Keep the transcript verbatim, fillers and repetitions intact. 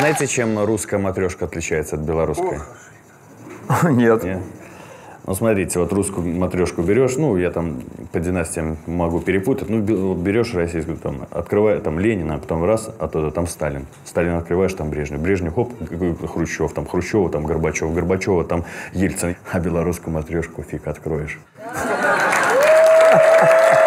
Знаете, чем русская матрешка отличается от белорусской? Нет. Нет? Ну, смотрите, вот русскую матрешку берешь, ну, я там по династиям могу перепутать, ну, вот берешь российскую, там, открываешь, там, Ленина, а потом раз, оттуда там Сталин. Сталин открываешь, там Брежнев. Брежнев, хоп, Хрущев, там, Хрущева, там, Горбачев, Горбачева, там, Ельцин. А белорусскую матрешку фиг откроешь.